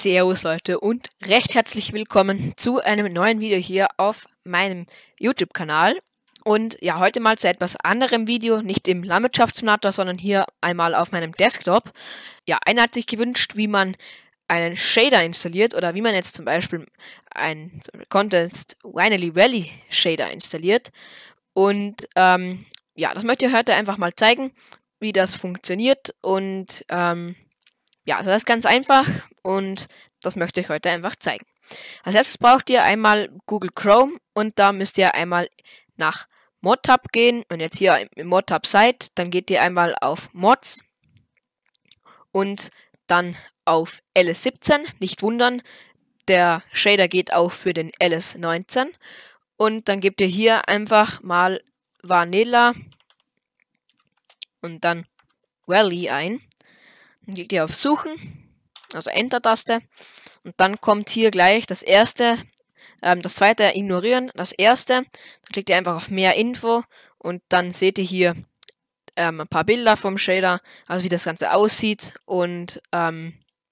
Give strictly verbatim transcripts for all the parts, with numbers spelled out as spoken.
Servus Leute und recht herzlich willkommen zu einem neuen Video hier auf meinem YouTube-Kanal. Und ja, heute mal zu etwas anderem Video, nicht im Landwirtschaftssimulator, sondern hier einmal auf meinem Desktop. Ja, einer hat sich gewünscht, wie man einen Shader installiert oder wie man jetzt zum Beispiel einen Contest Winery Valley Shader installiert. Und ähm, ja, das möchte ich heute einfach mal zeigen, wie das funktioniert und ähm, ja, das ist ganz einfach und das möchte ich heute einfach zeigen. Als erstes braucht ihr einmal Google Chrome und da müsst ihr einmal nach ModTab gehen und jetzt hier im ModTab seid, dann geht ihr einmal auf Mods und dann auf L S siebzehn, nicht wundern, der Shader geht auch für den L S neunzehn und dann gebt ihr hier einfach mal Vanilla und dann Valley ein. Dann klickt ihr auf Suchen, also Enter-Taste und dann kommt hier gleich das erste, ähm, das zweite ignorieren, das erste, dann klickt ihr einfach auf mehr Info und dann seht ihr hier ähm, ein paar Bilder vom Shader, also wie das Ganze aussieht und ähm,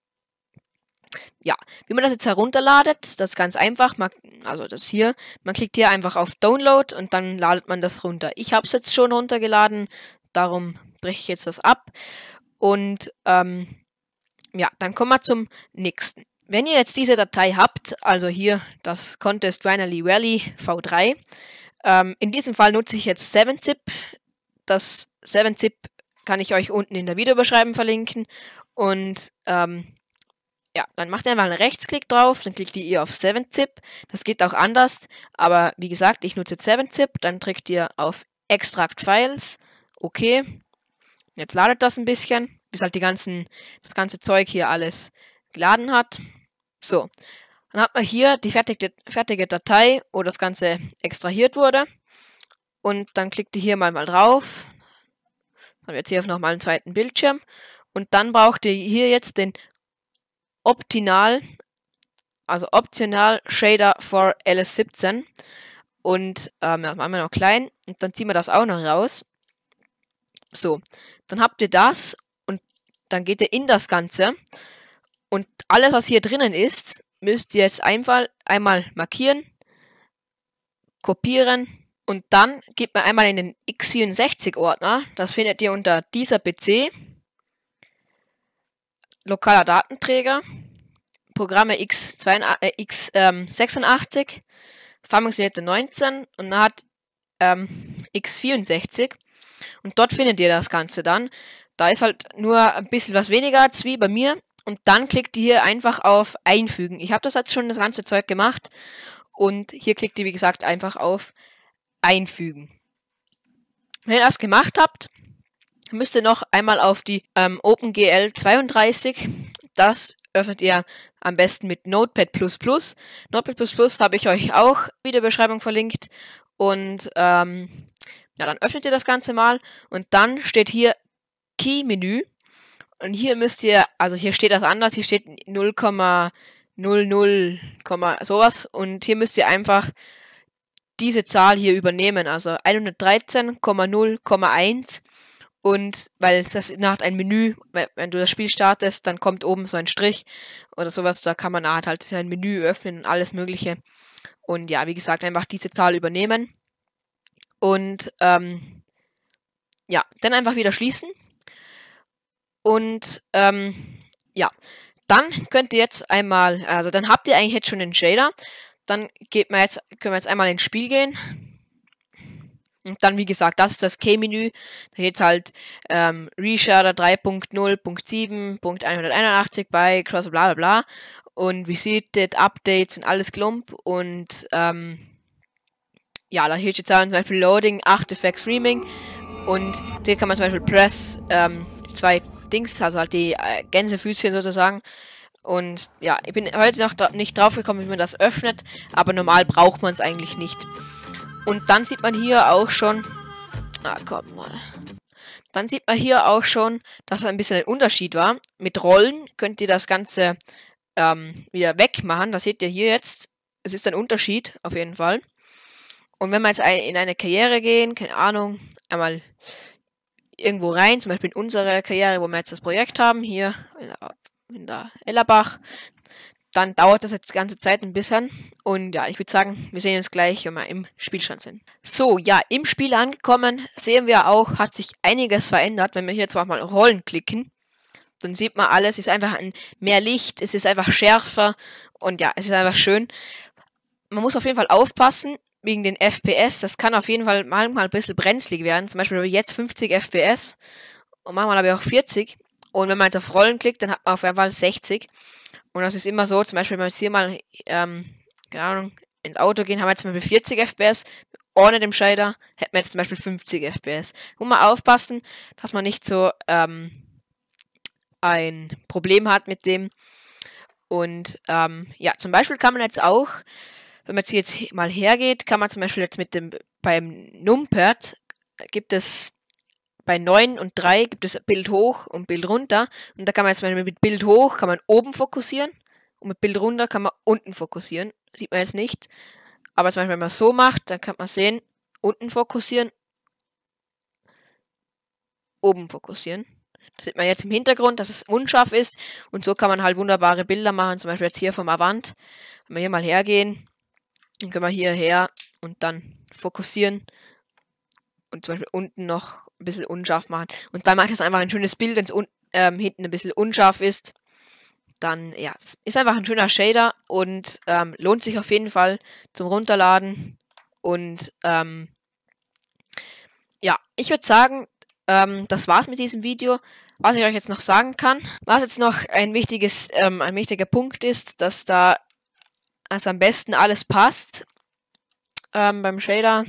ja, wie man das jetzt herunterladet, das ist ganz einfach, man, also das hier, man klickt hier einfach auf Download und dann ladet man das runter. Ich habe es jetzt schon runtergeladen, darum breche ich jetzt das ab. Und ähm, ja, dann kommen wir zum nächsten. Wenn ihr jetzt diese Datei habt, also hier das Contest Winery Valley V drei, ähm, in diesem Fall nutze ich jetzt seven zip. Das seven zip kann ich euch unten in der Videobeschreibung verlinken. Und ähm, ja, dann macht ihr einfach einen Rechtsklick drauf, dann klickt ihr auf seven zip. Das geht auch anders, aber wie gesagt, ich nutze jetzt seven zip. Dann drückt ihr auf Extract Files, okay. Jetzt ladet das ein bisschen, bis halt die ganzen, das ganze Zeug hier alles geladen hat. So, dann hat man hier die fertige, fertige Datei, wo das Ganze extrahiert wurde. Und dann klickt ihr hier mal, mal drauf. Dann haben wir jetzt hier nochmal einen zweiten Bildschirm. Und dann braucht ihr hier jetzt den Optional, also Optional Shader for L S siebzehn. Und ähm, das machen wir noch klein. Und dann ziehen wir das auch noch raus. So, dann habt ihr das und dann geht ihr in das Ganze und alles, was hier drinnen ist, müsst ihr jetzt einfach einmal markieren, kopieren und dann geht man einmal in den x vierundsechzig Ordner, das findet ihr unter dieser P C, lokaler Datenträger, Programme x sechsundachtzig, Farmungswerte neunzehn und dann hat ähm, x vierundsechzig. Und dort findet ihr das Ganze dann. Da ist halt nur ein bisschen was weniger als wie bei mir. Und dann klickt ihr hier einfach auf Einfügen. Ich habe das jetzt schon das ganze Zeug gemacht. Und hier klickt ihr, wie gesagt, einfach auf Einfügen. Wenn ihr das gemacht habt, müsst ihr noch einmal auf die ähm, OpenGL zweiunddreißig. Das öffnet ihr am besten mit Notepad plus plus. Notepad plus plus habe ich euch auch in der Beschreibung verlinkt. Und ähm, ja, dann öffnet ihr das Ganze mal und dann steht hier Key-Menü und hier müsst ihr, also hier steht das anders, hier steht null Komma null null, sowas und hier müsst ihr einfach diese Zahl hier übernehmen, also hundertdreizehn Komma null Komma eins und weil das nach ein Menü, wenn du das Spiel startest, dann kommt oben so ein Strich oder sowas, da kann man halt sein Menü öffnen und alles mögliche und ja, wie gesagt, einfach diese Zahl übernehmen. Und ähm, ja, dann einfach wieder schließen. Und ähm, ja, dann könnt ihr jetzt einmal, also dann habt ihr eigentlich jetzt schon den Shader. Dann geht man jetzt, können wir jetzt einmal ins Spiel gehen. Und dann, wie gesagt, das ist das Key-Menü. Da geht es halt ähm, Reshader drei Punkt null Punkt sieben Punkt hunderteinundachtzig bei Cross bla bla bla. Und Visited, Updates und alles Klump. Und ähm, ja, da hier steht zum Beispiel Loading, Artifacts, Streaming und hier kann man zum Beispiel Press, ähm, zwei Dings, also halt die äh, Gänsefüßchen sozusagen und ja, ich bin heute noch da nicht drauf gekommen, wie man das öffnet, aber normal braucht man es eigentlich nicht. Und dann sieht man hier auch schon, ah komm mal, dann sieht man hier auch schon, dass ein bisschen ein Unterschied war. Mit Rollen könnt ihr das Ganze ähm, wieder wegmachen, das seht ihr hier jetzt, es ist ein Unterschied auf jeden Fall. Und wenn wir jetzt in eine Karriere gehen, keine Ahnung, einmal irgendwo rein, zum Beispiel in unsere Karriere, wo wir jetzt das Projekt haben, hier in der, in der Ellerbach, dann dauert das jetzt die ganze Zeit ein bisschen. Und ja, ich würde sagen, wir sehen uns gleich, wenn wir im Spielstand sind. So, ja, im Spiel angekommen, sehen wir auch, hat sich einiges verändert. Wenn wir hier zwar mal Rollen klicken, dann sieht man alles, es ist einfach ein mehr Licht, es ist einfach schärfer und ja, es ist einfach schön. Man muss auf jeden Fall aufpassen, wegen den F P S, das kann auf jeden Fall manchmal ein bisschen brenzlig werden. Zum Beispiel habe ich jetzt fünfzig F P S und manchmal habe ich auch vierzig. Und wenn man jetzt auf Rollen klickt, dann hat man auf jeden Fall sechzig. Und das ist immer so, zum Beispiel, wenn wir jetzt hier mal, ähm, keine Ahnung, ins Auto gehen, haben wir jetzt zum Beispiel vierzig F P S, ohne dem Shader hätten wir jetzt zum Beispiel fünfzig F P S. Muss man aufpassen, dass man nicht so ähm, ein Problem hat mit dem. Und ähm, ja, zum Beispiel kann man jetzt auch, wenn man jetzt hier jetzt mal hergeht, kann man zum Beispiel jetzt mit dem, beim Numpad gibt es bei neun und drei gibt es Bild hoch und Bild runter. Und da kann man jetzt mit Bild hoch kann man oben fokussieren und mit Bild runter kann man unten fokussieren. Sieht man jetzt nicht. Aber zum Beispiel, wenn man so macht, dann kann man sehen, unten fokussieren, oben fokussieren. Das sieht man jetzt im Hintergrund, dass es unscharf ist. Und so kann man halt wunderbare Bilder machen. Zum Beispiel jetzt hier vom Avant. Wenn wir hier mal hergehen, dann können wir hierher und dann fokussieren. Und zum Beispiel unten noch ein bisschen unscharf machen. Und dann macht es einfach ein schönes Bild, wenn es un ähm, hinten ein bisschen unscharf ist. Dann, ja, es ist einfach ein schöner Shader und ähm, lohnt sich auf jeden Fall zum Runterladen. Und ähm, ja, ich würde sagen, ähm, das war's mit diesem Video. Was ich euch jetzt noch sagen kann, was jetzt noch ein wichtiges, ähm, ein wichtiger Punkt ist, dass da also am besten alles passt ähm, beim Shader.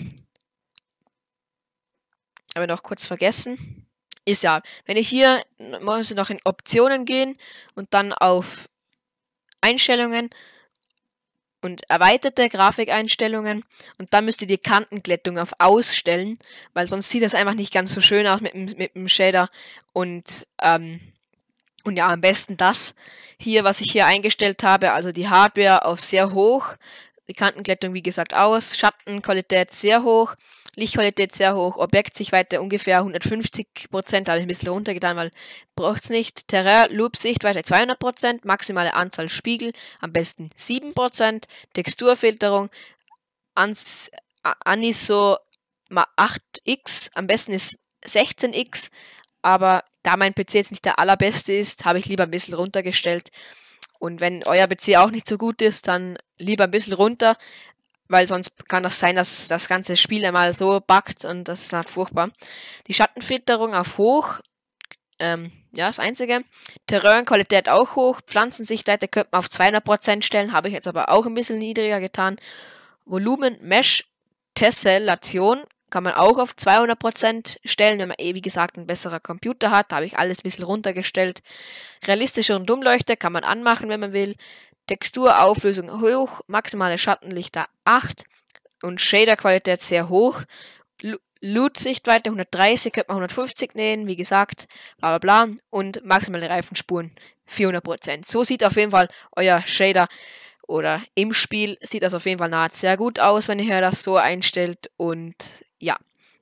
Aber noch kurz vergessen, ist ja, wenn ich hier, muss ich noch in Optionen gehen und dann auf Einstellungen und erweiterte Grafikeinstellungen und dann müsst ihr die Kantenglättung auf Ausstellen, weil sonst sieht das einfach nicht ganz so schön aus mit, mit dem Shader und, ähm, und ja, am besten das hier, was ich hier eingestellt habe, also die Hardware auf sehr hoch, die Kantenglättung wie gesagt aus, Schattenqualität sehr hoch, Lichtqualität sehr hoch, Objektsichtweite ungefähr hundertfünfzig Prozent, habe ich ein bisschen runtergetan, weil braucht es nicht. Terrain, Loop, Sichtweite zweihundert Prozent, maximale Anzahl Spiegel, am besten sieben Prozent, Texturfilterung, Ans, Aniso acht x, am besten ist sechzehn x, aber da mein P C jetzt nicht der allerbeste ist, habe ich lieber ein bisschen runtergestellt. Und wenn euer P C auch nicht so gut ist, dann lieber ein bisschen runter, weil sonst kann das sein, dass das ganze Spiel einmal so buggt und das ist halt furchtbar. Die Schattenfilterung auf hoch, ähm, ja, das einzige. Terrainqualität auch hoch, Pflanzensichtweite könnte man auf zweihundert Prozent stellen, habe ich jetzt aber auch ein bisschen niedriger getan. Volumen, Mesh, Tessellation kann man auch auf zweihundert Prozent stellen, wenn man eh, wie gesagt, ein besserer Computer hat. Da habe ich alles ein bisschen runtergestellt. Realistische und Dummleuchte kann man anmachen, wenn man will. Texturauflösung hoch, maximale Schattenlichter acht und Shaderqualität sehr hoch. Loot-Sichtweite hundertdreißig, könnte man hundertfünfzig nehmen, wie gesagt, bla bla bla. Und maximale Reifenspuren vierhundert Prozent. So sieht auf jeden Fall euer Shader oder im Spiel sieht das auf jeden Fall nahe sehr gut aus, wenn ihr das so einstellt. Und ja,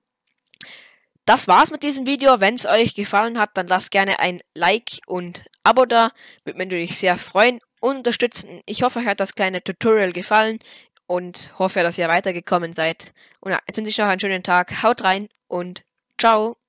das war's mit diesem Video. Wenn es euch gefallen hat, dann lasst gerne ein Like und Abo da. Würde mich natürlich sehr freuen und unterstützen. Ich hoffe, euch hat das kleine Tutorial gefallen und hoffe, dass ihr weitergekommen seid. Und ja, jetzt wünsche ich noch einen schönen Tag. Haut rein und ciao.